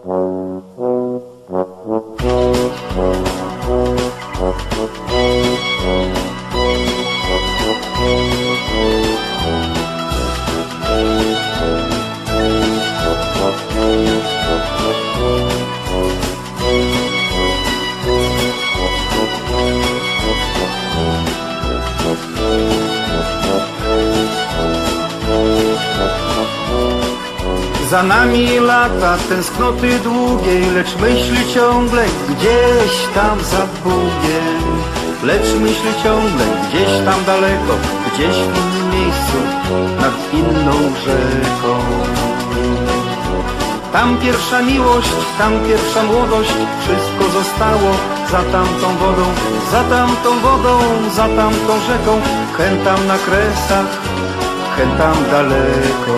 Za nami lata tęsknoty długiej, lecz myśl ciągle gdzieś tam za Bugiem. Lecz myśl ciągle gdzieś tam daleko, gdzieś w innym miejscu, nad inną rzeką. Tam pierwsza miłość, tam pierwsza młodość, wszystko zostało za tamtą wodą, za tamtą wodą, za tamtą rzeką. Hen tam na Kresach, hen tam daleko.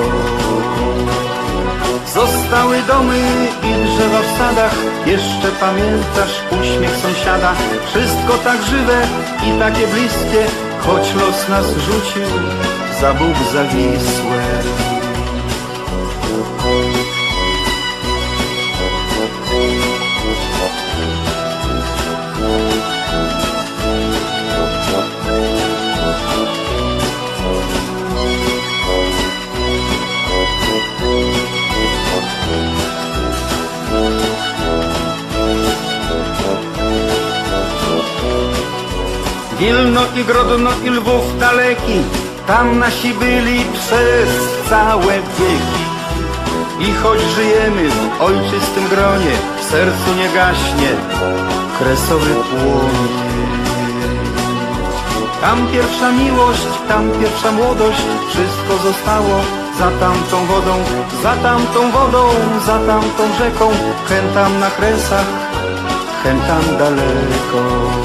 Zostały domy i drzewa w sadach, jeszcze pamiętasz uśmiech sąsiada. Wszystko tak żywe i takie bliskie, choć los nas rzucił za Bóg zawisłe. Wilno i Grodno i Lwów daleki, tam nasi byli przez całe wieki. I choć żyjemy w ojczystym gronie, w sercu nie gaśnie kresowy płomień. Tam pierwsza miłość, tam pierwsza młodość, wszystko zostało za tamtą wodą, za tamtą wodą, za tamtą rzeką. Hen tam na Kresach, hen tam daleko.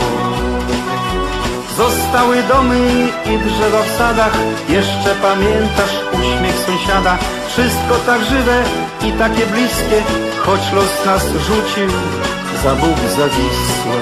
Zostały domy i drzewa w sadach, jeszcze pamiętasz uśmiech sąsiada. Wszystko tak żywe i takie bliskie, choć los nas rzucił za Bóg zawisłe.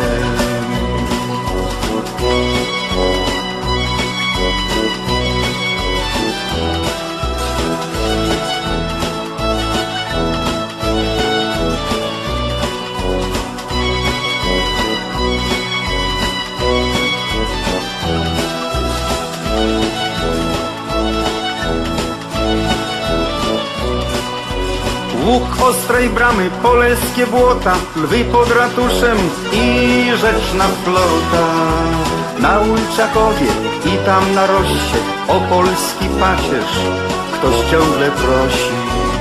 Łuk ostrej bramy, polskie błota, lwy pod ratuszem i rzeczna flota. Na Ulczakowie i tam na Roście o polski pacierz ktoś ciągle prosi.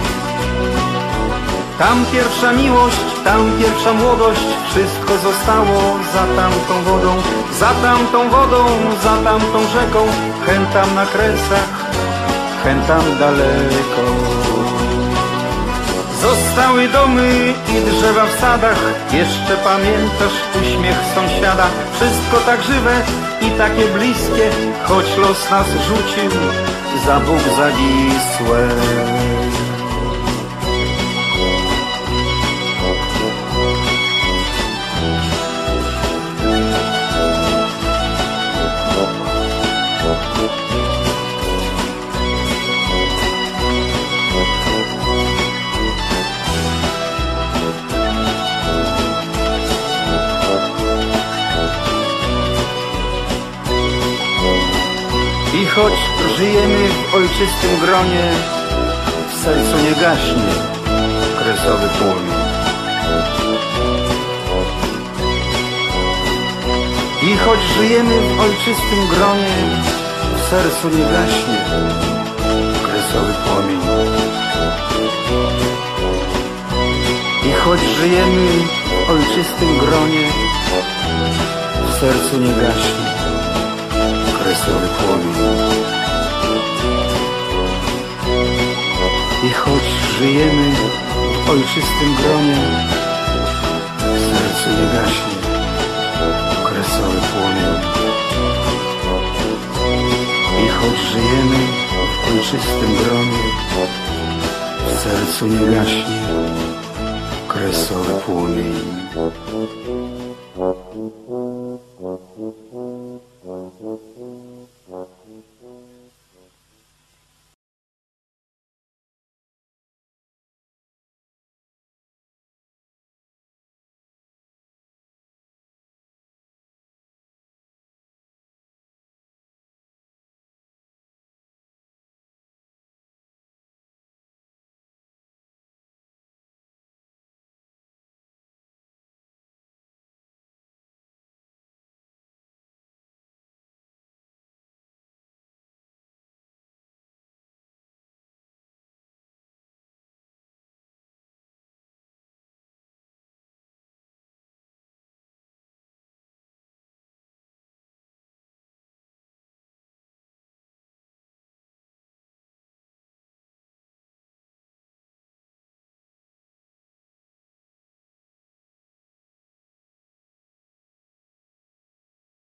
Tam pierwsza miłość, tam pierwsza młodość, wszystko zostało za tamtą wodą, za tamtą wodą, za tamtą rzeką. Hen tam na Kresach, hen tam daleko. Zostały domy i drzewa w sadach, jeszcze pamiętasz uśmiech sąsiada. Wszystko tak żywe i takie bliskie, choć los nas rzucił za Bóg zawisłe. I choć żyjemy w ojczystym gronie, w sercu nie gaśnie kresowy płomień. I choć żyjemy w ojczystym gronie, w sercu nie gaśnie kresowy płomień. I choć żyjemy w ojczystym gronie, w sercu nie gaśnie kresowy płomień. I choć żyjemy w ojczystym gronie, w sercu nie gaśnie kresowy płomień. I choć żyjemy w ojczystym gronie, w sercu nie gaśnie kresowy płomień.